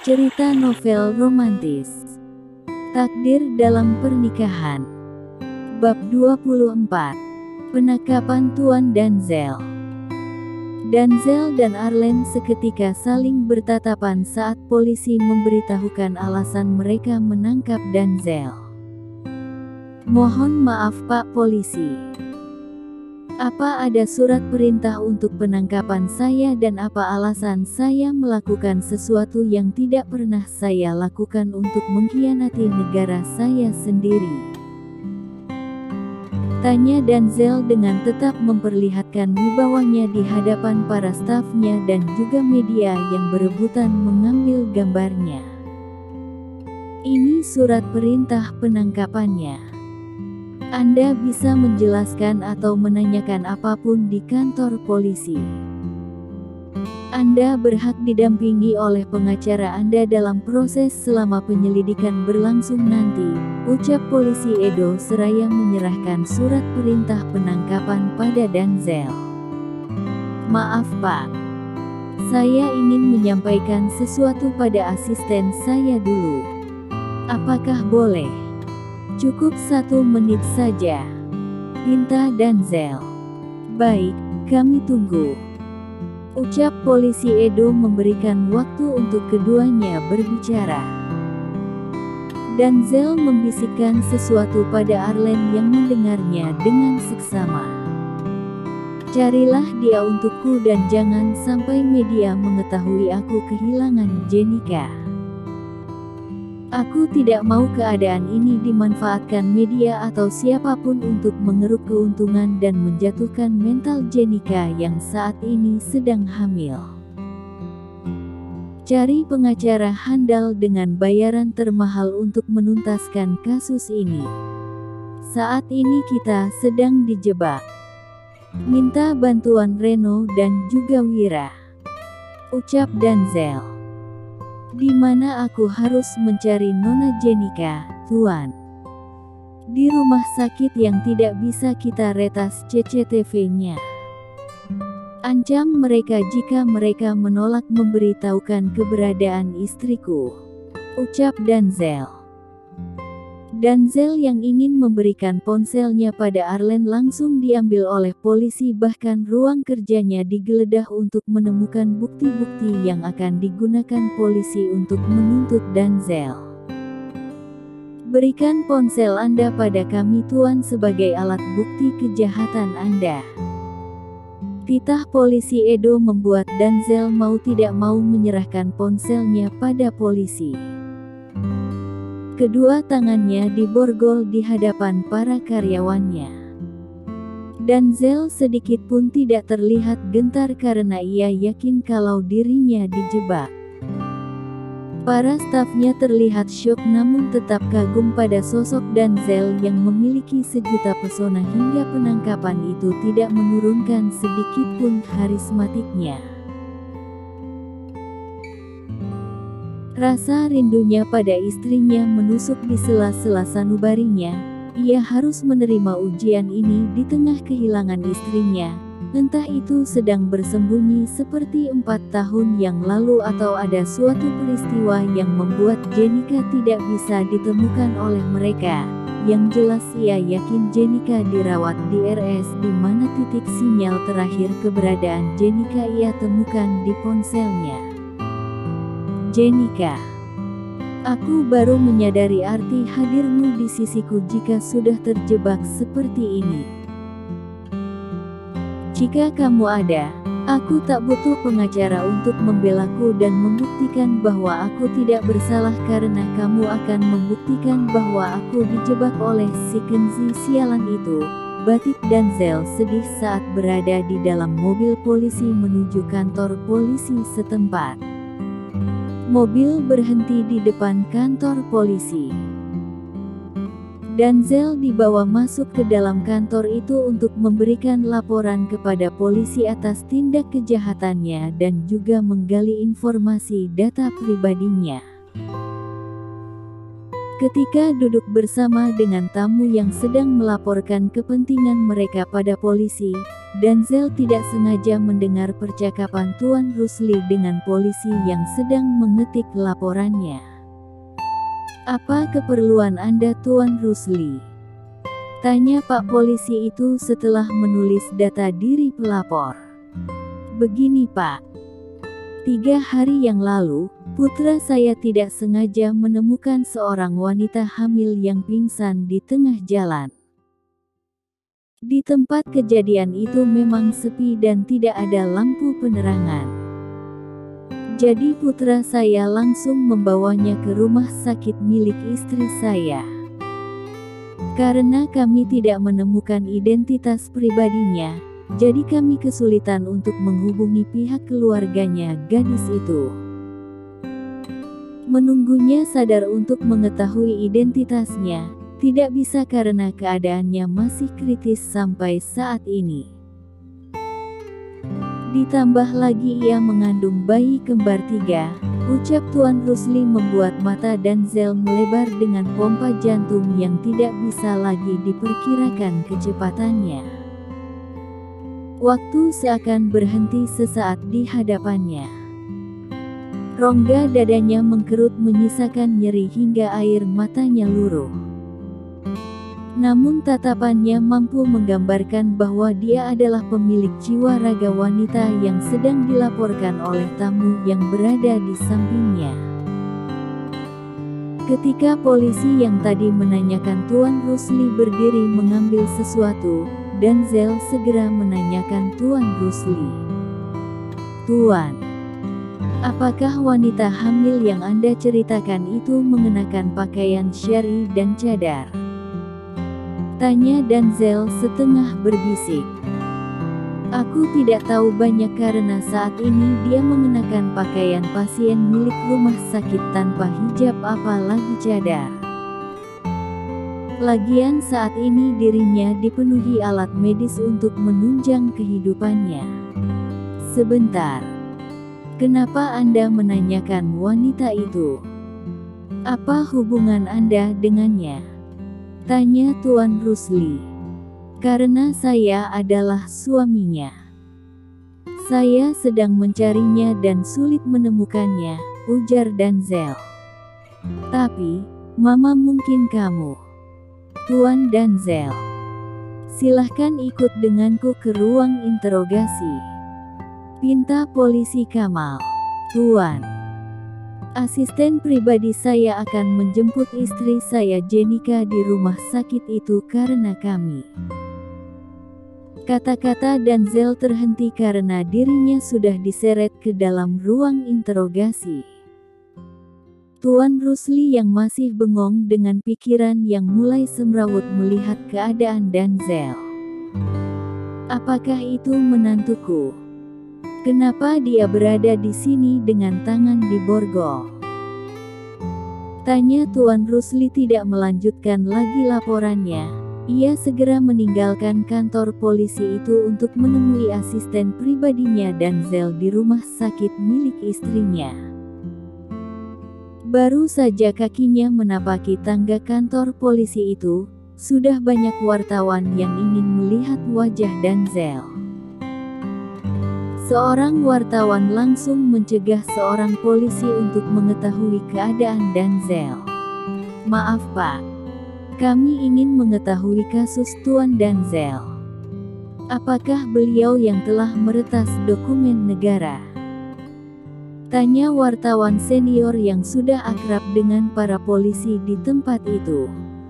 Cerita novel romantis. Takdir dalam pernikahan. Bab 24. Penangkapan Tuan Denzel. Denzel dan Arlen seketika saling bertatapan saat polisi memberitahukan alasan mereka menangkap Denzel. "Mohon maaf Pak Polisi. Apa ada surat perintah untuk penangkapan saya dan apa alasan saya melakukan sesuatu yang tidak pernah saya lakukan untuk mengkhianati negara saya sendiri?" tanya Denzel dengan tetap memperlihatkan wibawanya di hadapan para stafnya dan juga media yang berebutan mengambil gambarnya. "Ini surat perintah penangkapannya. Anda bisa menjelaskan atau menanyakan apapun di kantor polisi. Anda berhak didampingi oleh pengacara Anda dalam proses selama penyelidikan berlangsung nanti," ucap polisi Edo seraya menyerahkan surat perintah penangkapan pada Denzel. "Maaf Pak. Saya ingin menyampaikan sesuatu pada asisten saya dulu. Apakah boleh? Cukup 1 menit saja," pinta Denzel. "Baik, kami tunggu," ucap polisi Edo memberikan waktu untuk keduanya berbicara. Denzel membisikkan sesuatu pada Arlen yang mendengarnya dengan seksama. "Carilah dia untukku dan jangan sampai media mengetahui aku kehilangan Jenica. Aku tidak mau keadaan ini dimanfaatkan media atau siapapun untuk mengeruk keuntungan dan menjatuhkan mental Jenica yang saat ini sedang hamil. Cari pengacara handal dengan bayaran termahal untuk menuntaskan kasus ini. Saat ini kita sedang dijebak. Minta bantuan Reno dan juga Wira," ucap Denzel. "Di mana aku harus mencari Nona Jenica, Tuan?" "Di rumah sakit yang tidak bisa kita retas CCTV-nya. Ancam mereka jika mereka menolak memberitahukan keberadaan istriku," ucap Denzel. Denzel yang ingin memberikan ponselnya pada Arlen langsung diambil oleh polisi, bahkan ruang kerjanya digeledah untuk menemukan bukti-bukti yang akan digunakan polisi untuk menuntut Denzel. "Berikan ponsel Anda pada kami Tuan sebagai alat bukti kejahatan Anda," titah polisi Edo membuat Denzel mau tidak mau menyerahkan ponselnya pada polisi. Kedua tangannya diborgol di hadapan para karyawannya. Denzel sedikit pun tidak terlihat gentar karena ia yakin kalau dirinya dijebak. Para stafnya terlihat syok namun tetap kagum pada sosok Denzel yang memiliki sejuta pesona hingga penangkapan itu tidak menurunkan sedikit pun karismatiknya. Rasa rindunya pada istrinya menusuk di sela-sela sanubarinya. Ia harus menerima ujian ini di tengah kehilangan istrinya. Entah itu sedang bersembunyi seperti 4 tahun yang lalu atau ada suatu peristiwa yang membuat Jenica tidak bisa ditemukan oleh mereka. Yang jelas ia yakin Jenica dirawat di RS di mana titik sinyal terakhir keberadaan Jenica ia temukan di ponselnya. "Jenica, aku baru menyadari arti hadirmu di sisiku jika sudah terjebak seperti ini. Jika kamu ada, aku tak butuh pengacara untuk membelaku dan membuktikan bahwa aku tidak bersalah karena kamu akan membuktikan bahwa aku dijebak oleh si Kenzi sialan itu," batik Denzel sedih saat berada di dalam mobil polisi menuju kantor polisi setempat. Mobil berhenti di depan kantor polisi. Denzel dibawa masuk ke dalam kantor itu untuk memberikan laporan kepada polisi atas tindak kejahatannya dan juga menggali informasi data pribadinya. Ketika duduk bersama dengan tamu yang sedang melaporkan kepentingan mereka pada polisi, Denzel tidak sengaja mendengar percakapan Tuan Rusli dengan polisi yang sedang mengetik laporannya. "Apa keperluan Anda, Tuan Rusli?" tanya Pak polisi itu setelah menulis data diri pelapor. "Begini Pak, 3 hari yang lalu, putra saya tidak sengaja menemukan seorang wanita hamil yang pingsan di tengah jalan. Di tempat kejadian itu memang sepi dan tidak ada lampu penerangan. Jadi putra saya langsung membawanya ke rumah sakit milik istri saya. Karena kami tidak menemukan identitas pribadinya, jadi kami kesulitan untuk menghubungi pihak keluarganya gadis itu. Menunggunya sadar untuk mengetahui identitasnya, tidak bisa karena keadaannya masih kritis sampai saat ini. Ditambah lagi ia mengandung bayi kembar 3, ucap Tuan Rusli membuat mata Denzel melebar dengan pompa jantung yang tidak bisa lagi diperkirakan kecepatannya. Waktu seakan berhenti sesaat di hadapannya. Rongga dadanya mengkerut menyisakan nyeri hingga air matanya luruh. Namun tatapannya mampu menggambarkan bahwa dia adalah pemilik jiwa raga wanita yang sedang dilaporkan oleh tamu yang berada di sampingnya. Ketika polisi yang tadi menanyakan Tuan Rusli berdiri mengambil sesuatu, Denzel segera menanyakan Tuan Rusli. "Tuan, apakah wanita hamil yang Anda ceritakan itu mengenakan pakaian syari dan cadar?" tanya Denzel setengah berbisik. "Aku tidak tahu banyak karena saat ini dia mengenakan pakaian pasien milik rumah sakit tanpa hijab apalagi cadar. Lagian saat ini dirinya dipenuhi alat medis untuk menunjang kehidupannya." "Sebentar. Kenapa Anda menanyakan wanita itu? Apa hubungan Anda dengannya?" tanya Tuan Rusli. "Karena saya adalah suaminya. Saya sedang mencarinya dan sulit menemukannya," ujar Denzel. "Tapi, Mama mungkin kamu." "Tuan Denzel, silahkan ikut denganku ke ruang interogasi," pinta polisi Kamal. "Tuan, asisten pribadi saya akan menjemput istri saya Jenika di rumah sakit itu karena kami." Kata-kata Denzel terhenti karena dirinya sudah diseret ke dalam ruang interogasi. Tuan Rusli yang masih bengong dengan pikiran yang mulai semrawut melihat keadaan Denzel. "Apakah itu menantuku? Kenapa dia berada di sini dengan tangan di borgol?" tanya Tuan Rusli tidak melanjutkan lagi laporannya. Ia segera meninggalkan kantor polisi itu untuk menemui asisten pribadinya Denzel di rumah sakit milik istrinya. Baru saja kakinya menapaki tangga kantor polisi itu, sudah banyak wartawan yang ingin melihat wajah Denzel. Seorang wartawan langsung mencegah seorang polisi untuk mengetahui keadaan Denzel. "Maaf Pak, kami ingin mengetahui kasus Tuan Denzel. Apakah beliau yang telah meretas dokumen negara?" tanya wartawan senior yang sudah akrab dengan para polisi di tempat itu.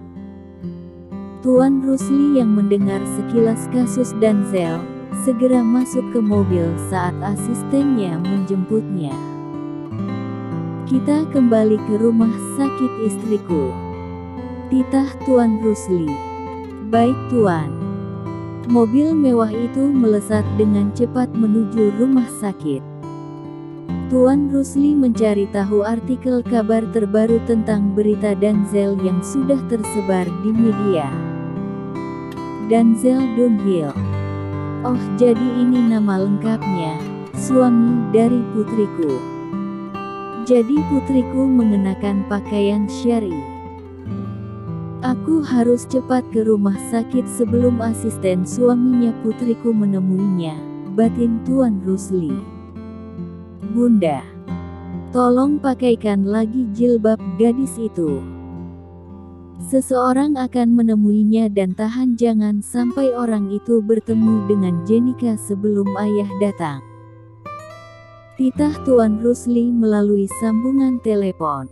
Tuan Rusli yang mendengar sekilas kasus Denzel, segera masuk ke mobil saat asistennya menjemputnya. "Kita kembali ke rumah sakit istriku," titah Tuan Rusli. "Baik Tuan." Mobil mewah itu melesat dengan cepat menuju rumah sakit. Tuan Rusli mencari tahu artikel kabar terbaru tentang berita Denzel yang sudah tersebar di media. Denzel Dunhill. "Oh, jadi ini nama lengkapnya, suami dari putriku. Jadi putriku mengenakan pakaian syari." Aku harus cepat ke rumah sakit sebelum asisten suaminya putriku menemuinya, batin Tuan Rusli. Bunda, tolong pakaikan lagi jilbab gadis itu. Seseorang akan menemuinya dan tahan jangan sampai orang itu bertemu dengan Jenika sebelum ayah datang. Titah Tuan Rusli melalui sambungan telepon.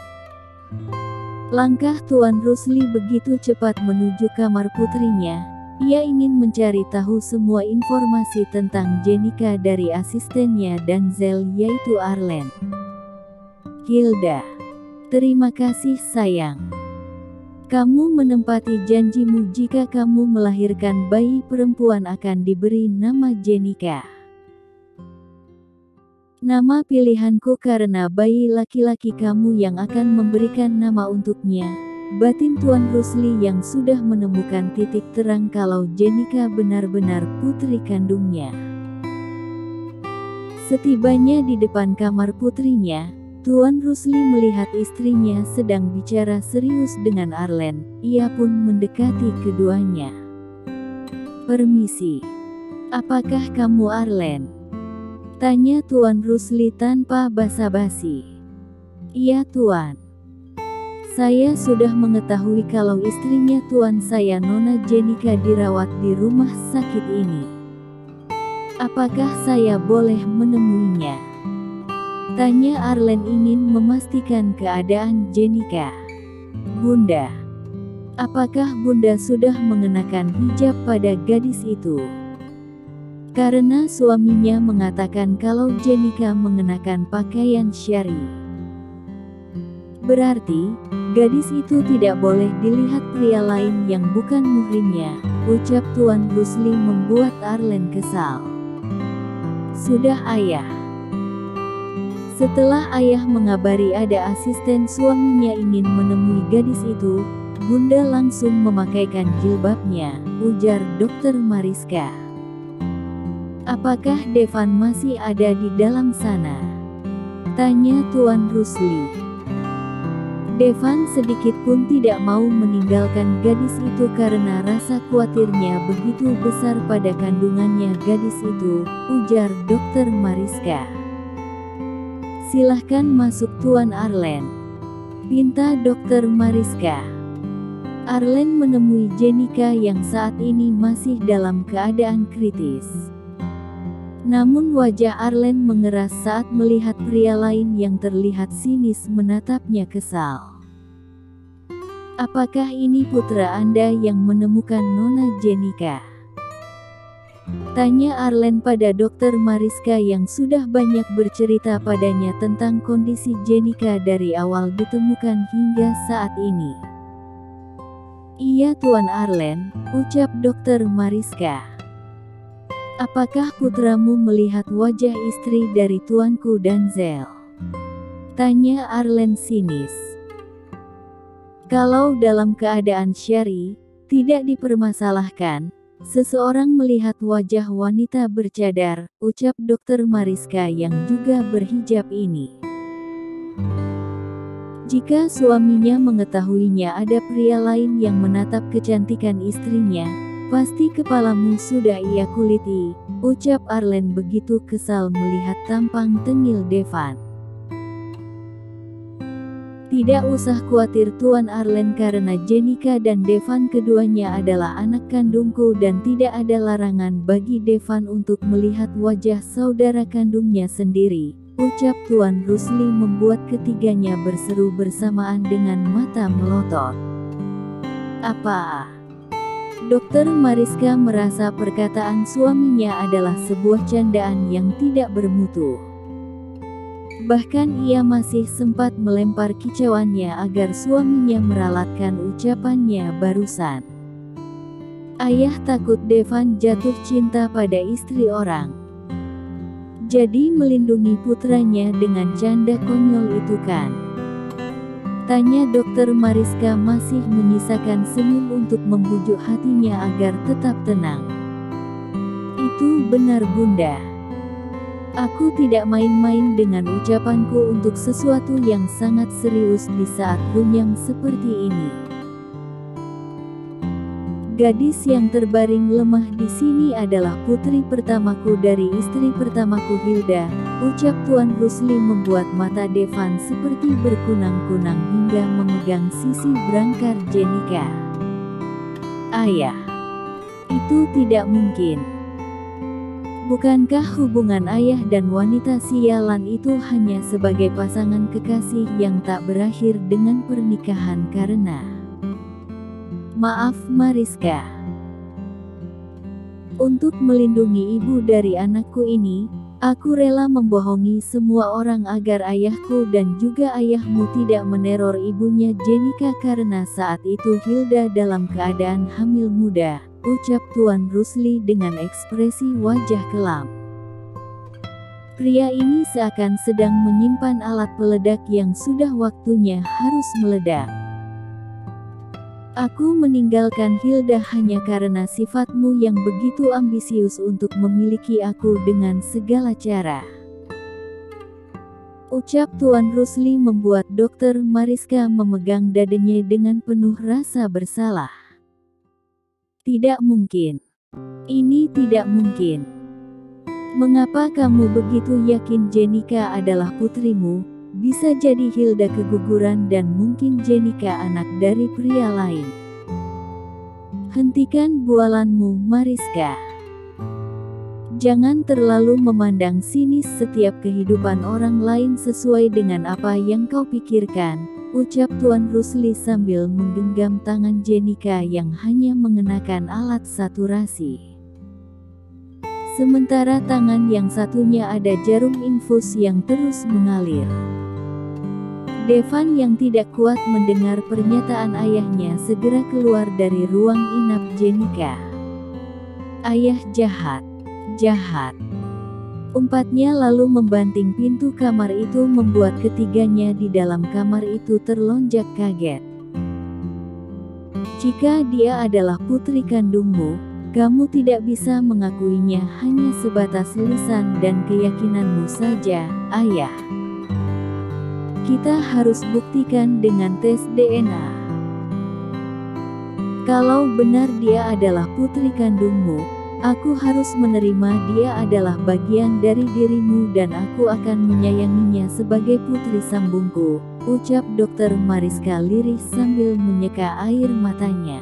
Langkah Tuan Rusli begitu cepat menuju kamar putrinya. Ia ingin mencari tahu semua informasi tentang Jenika dari asistennya Denzel yaitu Arlen. Hilda, terima kasih sayang. Kamu menempati janjimu jika kamu melahirkan bayi perempuan akan diberi nama Jenika. Nama pilihanku karena bayi laki-laki kamu yang akan memberikan nama untuknya, batin Tuan Rusli yang sudah menemukan titik terang kalau Jenika benar-benar putri kandungnya. Setibanya di depan kamar putrinya, Tuan Rusli melihat istrinya sedang bicara serius dengan Arlen. Ia pun mendekati keduanya. Permisi. Apakah kamu Arlen? Tanya Tuan Rusli tanpa basa-basi. Iya Tuan. Saya sudah mengetahui kalau istrinya Tuan saya Nona Jenika dirawat di rumah sakit ini. Apakah saya boleh menemuinya? Tanya Arlen ingin memastikan keadaan Jenika. Bunda. Apakah Bunda sudah mengenakan hijab pada gadis itu? Karena suaminya mengatakan kalau Jenika mengenakan pakaian syar'i. Berarti, gadis itu tidak boleh dilihat pria lain yang bukan muhrimnya, ucap Tuan Rusli membuat Arlen kesal. Sudah ayah. Setelah ayah mengabari ada asisten suaminya ingin menemui gadis itu, Bunda langsung memakaikan jilbabnya, ujar Dokter Mariska. Apakah Devan masih ada di dalam sana? Tanya Tuan Rusli. Devan sedikit pun tidak mau meninggalkan gadis itu karena rasa khawatirnya begitu besar pada kandungannya gadis itu, ujar Dokter Mariska. Silahkan masuk Tuan Arlen. Pinta Dokter Mariska. Arlen menemui Jenika yang saat ini masih dalam keadaan kritis. Namun wajah Arlen mengeras saat melihat pria lain yang terlihat sinis menatapnya kesal. Apakah ini putra Anda yang menemukan Nona Jenika? Tanya Arlen pada Dokter Mariska yang sudah banyak bercerita padanya tentang kondisi Jenika dari awal ditemukan hingga saat ini. Iya Tuan Arlen, ucap Dokter Mariska. Apakah putramu melihat wajah istri dari tuanku Denzel? Tanya Arlen sinis. Kalau dalam keadaan syar'i, tidak dipermasalahkan, seseorang melihat wajah wanita bercadar, ucap Dokter Mariska yang juga berhijab ini. Jika suaminya mengetahuinya ada pria lain yang menatap kecantikan istrinya, pasti kepalamu sudah ia kuliti, ucap Arlen begitu kesal melihat tampang tengil Devan. Tidak usah khawatir Tuan Arlen karena Jenika dan Devan keduanya adalah anak kandungku dan tidak ada larangan bagi Devan untuk melihat wajah saudara kandungnya sendiri, ucap Tuan Rusli membuat ketiganya berseru bersamaan dengan mata melotot. Apa? Dokter Mariska merasa perkataan suaminya adalah sebuah candaan yang tidak bermutu. Bahkan ia masih sempat melempar kicauannya agar suaminya meralatkan ucapannya barusan. Ayah takut Devan jatuh cinta pada istri orang. Jadi melindungi putranya dengan canda konyol itu kan? Tanya Dokter Mariska masih menyisakan senyum untuk membujuk hatinya agar tetap tenang. Itu benar Bunda. Aku tidak main-main dengan ucapanku untuk sesuatu yang sangat serius di saat runyam seperti ini. Gadis yang terbaring lemah di sini adalah putri pertamaku dari istri pertamaku Hilda, ucap Tuan Rusli membuat mata Devan seperti berkunang-kunang hingga memegang sisi berangkar Jenika. Ayah, itu tidak mungkin. Bukankah hubungan ayah dan wanita sialan itu hanya sebagai pasangan kekasih yang tak berakhir dengan pernikahan karena... Maaf Mariska. Untuk melindungi ibu dari anakku ini, aku rela membohongi semua orang agar ayahku dan juga ayahmu tidak meneror ibunya Jenika karena saat itu Hilda dalam keadaan hamil muda, ucap Tuan Rusli dengan ekspresi wajah kelam. Pria ini seakan sedang menyimpan alat peledak yang sudah waktunya harus meledak. Aku meninggalkan Hilda hanya karena sifatmu yang begitu ambisius untuk memiliki aku dengan segala cara. Ucap Tuan Rusli membuat Dokter Mariska memegang dadanya dengan penuh rasa bersalah. Tidak mungkin. Ini tidak mungkin. Mengapa kamu begitu yakin Jenika adalah putrimu? Bisa jadi Hilda keguguran dan mungkin Jenika anak dari pria lain. Hentikan bualanmu Mariska. Jangan terlalu memandang sinis setiap kehidupan orang lain sesuai dengan apa yang kau pikirkan, ucap Tuan Rusli sambil menggenggam tangan Jenika yang hanya mengenakan alat saturasi. Sementara tangan yang satunya ada jarum infus yang terus mengalir. Devan yang tidak kuat mendengar pernyataan ayahnya segera keluar dari ruang inap Jenika. Ayah jahat, jahat. Umpatnya lalu membanting pintu kamar itu membuat ketiganya di dalam kamar itu terlonjak kaget. Jika dia adalah putri kandungmu, kamu tidak bisa mengakuinya hanya sebatas lisan dan keyakinanmu saja, ayah. Kita harus buktikan dengan tes DNA. Kalau benar dia adalah putri kandungmu, aku harus menerima dia adalah bagian dari dirimu dan aku akan menyayanginya sebagai putri sambungku, ucap Dokter Mariska lirih sambil menyeka air matanya.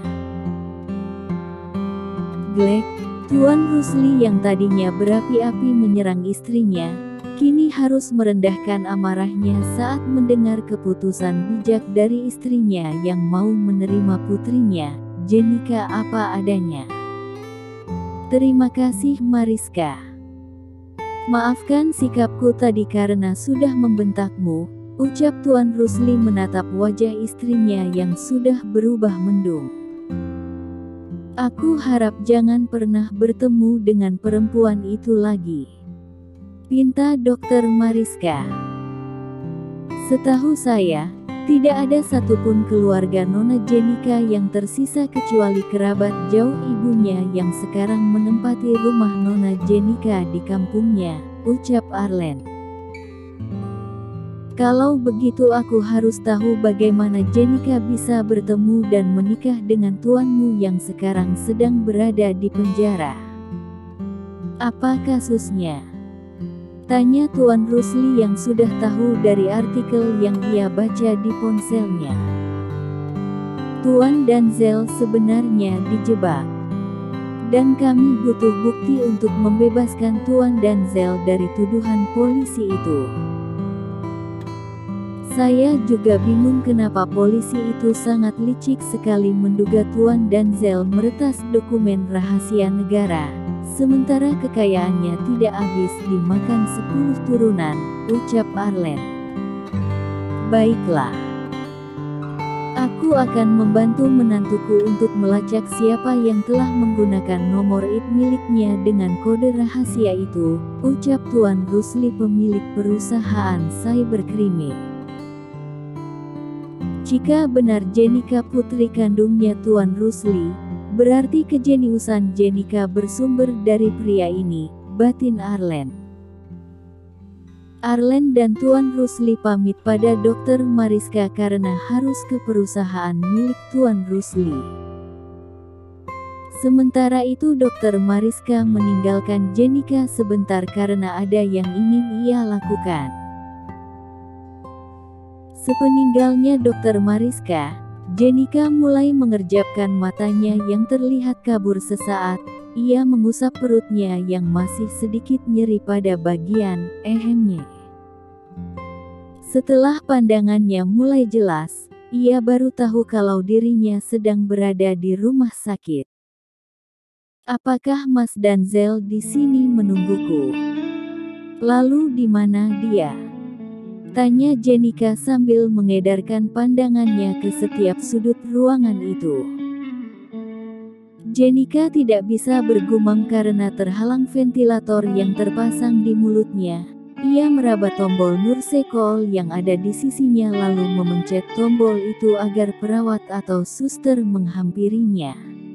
Glek, Tuan Rusli yang tadinya berapi-api menyerang istrinya, kini harus merendahkan amarahnya saat mendengar keputusan bijak dari istrinya yang mau menerima putrinya, Jenika apa adanya. Terima kasih Mariska. Maafkan sikapku tadi karena sudah membentakmu, ucap Tuan Rusli menatap wajah istrinya yang sudah berubah mendung. Aku harap jangan pernah bertemu dengan perempuan itu lagi. Pinta Dokter Mariska. Setahu saya, tidak ada satupun keluarga Nona Jenika yang tersisa kecuali kerabat jauh ibunya yang sekarang menempati rumah Nona Jenika di kampungnya, ucap Arlen. Kalau begitu aku harus tahu bagaimana Jenika bisa bertemu dan menikah dengan tuanmu yang sekarang sedang berada di penjara. Apa kasusnya? Tanya Tuan Rusli yang sudah tahu dari artikel yang ia baca di ponselnya. Tuan Danzel sebenarnya dijebak. Dan kami butuh bukti untuk membebaskan Tuan Danzel dari tuduhan polisi itu. Saya juga bingung kenapa polisi itu sangat licik sekali menduga Tuan Danzel meretas dokumen rahasia negara. Sementara kekayaannya tidak habis dimakan 10 turunan, ucap Arlen. Baiklah. Aku akan membantu menantuku untuk melacak siapa yang telah menggunakan nomor IT miliknya dengan kode rahasia itu, ucap Tuan Rusli pemilik perusahaan cyberkrimi. Jika benar Jenika putri kandungnya Tuan Rusli, berarti kejeniusan Jenika bersumber dari pria ini, batin Arlen. Arlen dan Tuan Rusli pamit pada Dokter Mariska karena harus ke perusahaan milik Tuan Rusli. Sementara itu Dokter Mariska meninggalkan Jenika sebentar karena ada yang ingin ia lakukan. Sepeninggalnya Dokter Mariska, Jenika mulai mengerjapkan matanya yang terlihat kabur sesaat. Ia mengusap perutnya yang masih sedikit nyeri pada bagian ehemnya. Setelah pandangannya mulai jelas, ia baru tahu kalau dirinya sedang berada di rumah sakit. Apakah Mas Danzel di sini menungguku? Lalu di mana dia? Tanya Jenika sambil mengedarkan pandangannya ke setiap sudut ruangan itu. Jenika tidak bisa bergumam karena terhalang ventilator yang terpasang di mulutnya. Ia meraba tombol nursekol yang ada di sisinya lalu memencet tombol itu agar perawat atau suster menghampirinya.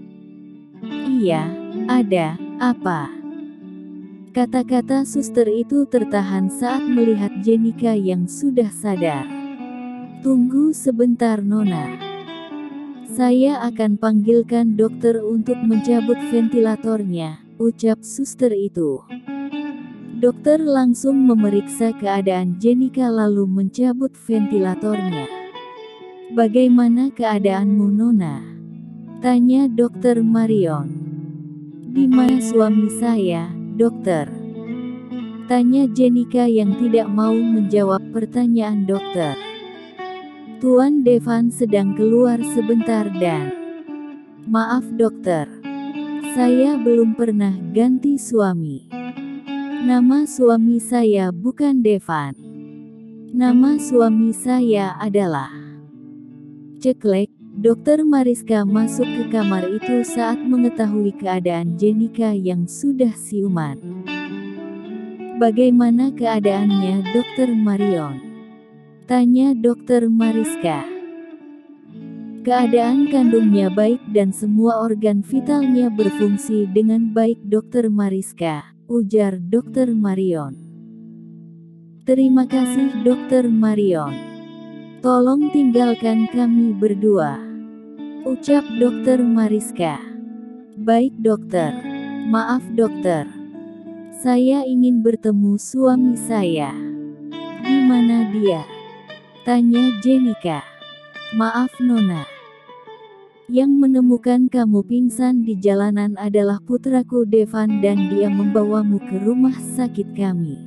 Iya. Ada apa? Kata-kata suster itu tertahan saat melihat Jenika yang sudah sadar. Tunggu sebentar Nona. Saya akan panggilkan dokter untuk mencabut ventilatornya, ucap suster itu. Dokter langsung memeriksa keadaan Jenika lalu mencabut ventilatornya. Bagaimana keadaanmu Nona? Tanya Dokter Marion. Di mana suami saya, dokter? Tanya Jenika yang tidak mau menjawab pertanyaan dokter. Tuan Devan sedang keluar sebentar dan... Maaf dokter. Saya belum pernah ganti suami. Nama suami saya bukan Devan. Nama suami saya adalah... Ceklek. Dokter Mariska masuk ke kamar itu saat mengetahui keadaan Jenika yang sudah siuman. Bagaimana keadaannya Dokter Marion? Tanya Dokter Mariska. Keadaan kandungnya baik dan semua organ vitalnya berfungsi dengan baik Dokter Mariska, ujar Dokter Marion. Terima kasih Dokter Marion. Tolong tinggalkan kami berdua, ucap Dokter Mariska. Baik dokter. Maaf dokter. Saya ingin bertemu suami saya. Di mana dia? Tanya Jenika. Maaf Nona. Yang menemukan kamu pingsan di jalanan adalah putraku Devan dan dia membawamu ke rumah sakit kami.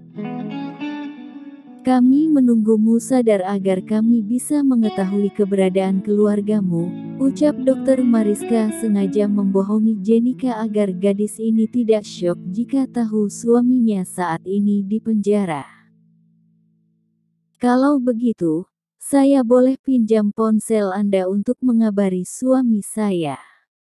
Kami menunggumu sadar agar kami bisa mengetahui keberadaan keluargamu, ucap Dokter Mariska sengaja membohongi Jenika agar gadis ini tidak syok jika tahu suaminya saat ini di penjara. Kalau begitu, saya boleh pinjam ponsel Anda untuk mengabari suami saya.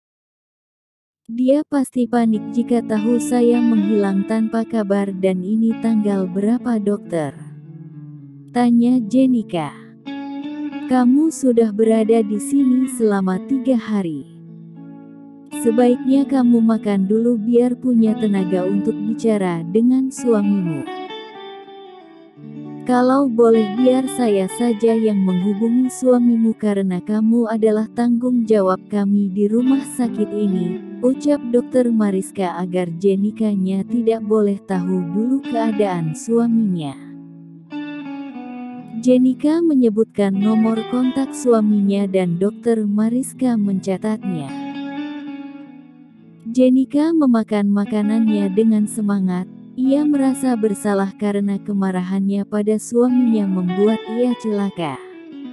Dia pasti panik jika tahu saya menghilang tanpa kabar dan ini tanggal berapa dokter? Tanya Jenika. Kamu sudah berada di sini selama 3 hari. Sebaiknya kamu makan dulu biar punya tenaga untuk bicara dengan suamimu. Kalau boleh biar saya saja yang menghubungi suamimu karena kamu adalah tanggung jawab kami di rumah sakit ini, ucap Dokter Mariska agar Jenikanya tidak boleh tahu dulu keadaan suaminya. Jenika menyebutkan nomor kontak suaminya dan Dokter Mariska mencatatnya. Jenika memakan makanannya dengan semangat. Ia merasa bersalah karena kemarahannya pada suaminya membuat ia celaka.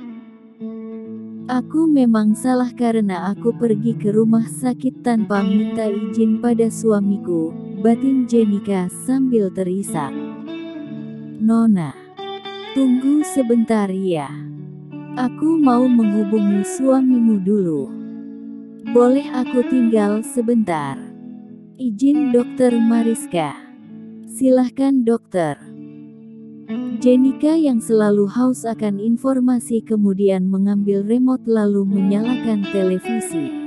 Aku memang salah karena aku pergi ke rumah sakit tanpa minta izin pada suamiku, batin Jenika sambil terisak. Nona. Tunggu sebentar ya. Aku mau menghubungi suamimu dulu. Boleh aku tinggal sebentar? Izin Dokter Mariska. Silahkan dokter. Jenika yang selalu haus akan informasi kemudian mengambil remote lalu menyalakan televisi.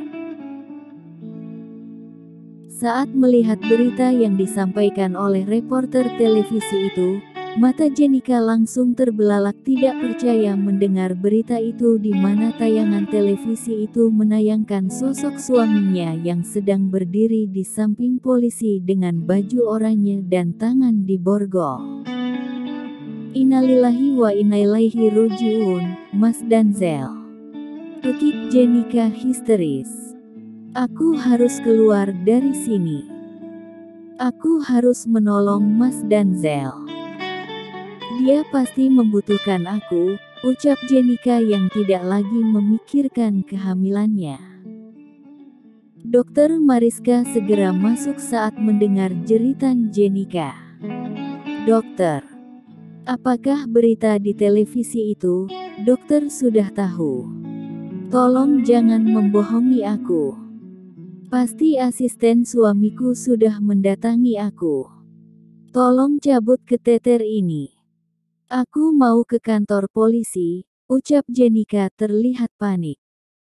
Saat melihat berita yang disampaikan oleh reporter televisi itu, Mata Jenika langsung terbelalak tidak percaya mendengar berita itu di mana tayangan televisi itu menayangkan sosok suaminya yang sedang berdiri di samping polisi dengan baju oranye dan tangan di borgol. Innalillahi wa inna ilaihi roji'un, Mas Danzel. Tekik Jenika histeris. Aku harus keluar dari sini. Aku harus menolong Mas Danzel. Dia pasti membutuhkan aku, ucap Jenika yang tidak lagi memikirkan kehamilannya. Dokter Mariska segera masuk saat mendengar jeritan Jenika. Dokter, apakah berita di televisi itu? Dokter sudah tahu. Tolong jangan membohongi aku. Pasti asisten suamiku sudah mendatangi aku. Tolong cabut keteter ini. Aku mau ke kantor polisi, ucap Jenika terlihat panik.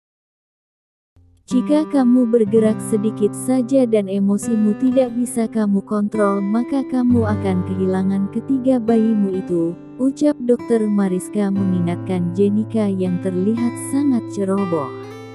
Jika kamu bergerak sedikit saja dan emosimu tidak bisa kamu kontrol, maka kamu akan kehilangan ketiga bayimu itu, ucap Dokter Mariska mengingatkan Jenika yang terlihat sangat ceroboh.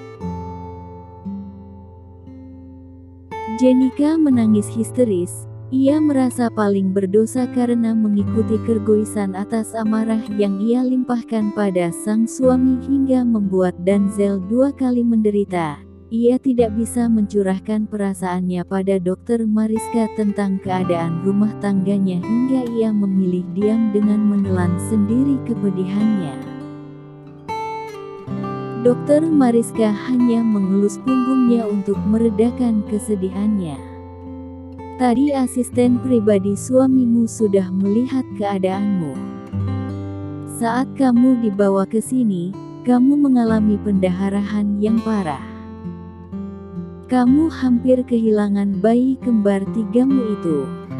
Jenika menangis histeris. Ia merasa paling berdosa karena mengikuti keegoisan atas amarah yang ia limpahkan pada sang suami hingga membuat Danzel 2 kali menderita. Ia tidak bisa mencurahkan perasaannya pada Dokter Mariska tentang keadaan rumah tangganya hingga ia memilih diam dengan menelan sendiri kepedihannya. Dokter Mariska hanya mengelus punggungnya untuk meredakan kesedihannya. Tadi asisten pribadi suamimu sudah melihat keadaanmu. Saat kamu dibawa ke sini, kamu mengalami pendaharahan yang parah. Kamu hampir kehilangan bayi kembar 3mu itu.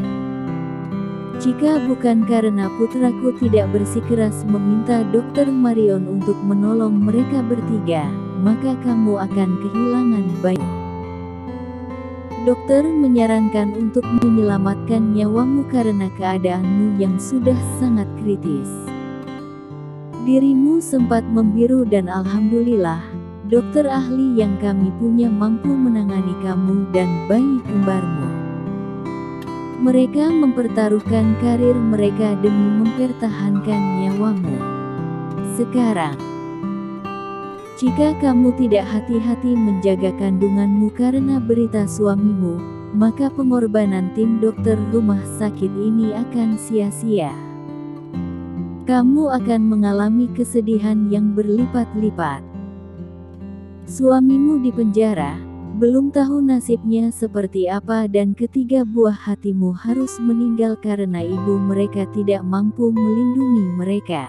Jika bukan karena putraku tidak bersikeras meminta Dokter Marion untuk menolong mereka bertiga, maka kamu akan kehilangan bayi. Dokter menyarankan untuk menyelamatkan nyawamu karena keadaanmu yang sudah sangat kritis. Dirimu sempat membiru dan alhamdulillah, dokter ahli yang kami punya mampu menangani kamu dan bayi kembarmu. Mereka mempertaruhkan karir mereka demi mempertahankan nyawamu. Sekarang, jika kamu tidak hati-hati menjaga kandunganmu karena berita suamimu, maka pengorbanan tim dokter rumah sakit ini akan sia-sia. Kamu akan mengalami kesedihan yang berlipat-lipat. Suamimu di penjara, belum tahu nasibnya seperti apa dan ketiga buah hatimu harus meninggal karena ibu mereka tidak mampu melindungi mereka.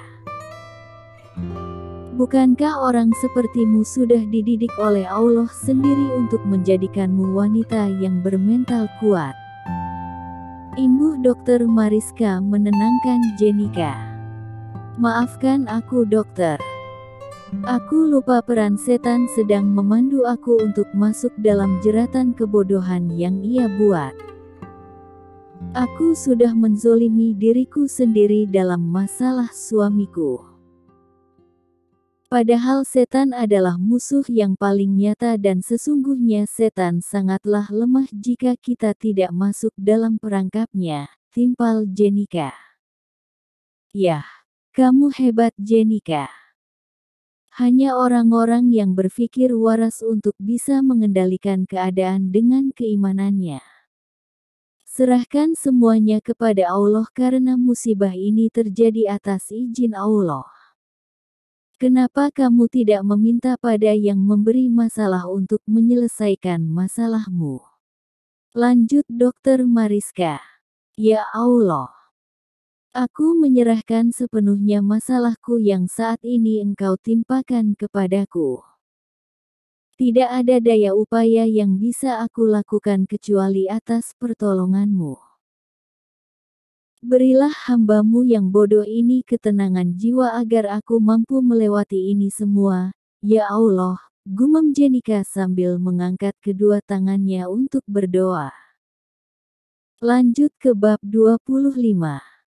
Bukankah orang sepertimu sudah dididik oleh Allah sendiri untuk menjadikanmu wanita yang bermental kuat? Imbuh Dokter Mariska menenangkan Jenika. Maafkan aku dokter. Aku lupa peran setan sedang memandu aku untuk masuk dalam jeratan kebodohan yang ia buat. Aku sudah menzolimi diriku sendiri dalam masalah suamiku. Padahal setan adalah musuh yang paling nyata dan sesungguhnya setan sangatlah lemah jika kita tidak masuk dalam perangkapnya, timpal Jenika. Yah, kamu hebat Jenika. Hanya orang-orang yang berpikir waras untuk bisa mengendalikan keadaan dengan keimanannya. Serahkan semuanya kepada Allah karena musibah ini terjadi atas izin Allah. Kenapa kamu tidak meminta pada yang memberi masalah untuk menyelesaikan masalahmu? Lanjut Dokter Mariska. Ya Allah. Aku menyerahkan sepenuhnya masalahku yang saat ini engkau timpakan kepadaku. Tidak ada daya upaya yang bisa aku lakukan kecuali atas pertolonganmu. Berilah hambamu yang bodoh ini ketenangan jiwa agar aku mampu melewati ini semua, ya Allah, gumam Jenika sambil mengangkat kedua tangannya untuk berdoa. Lanjut ke bab 25.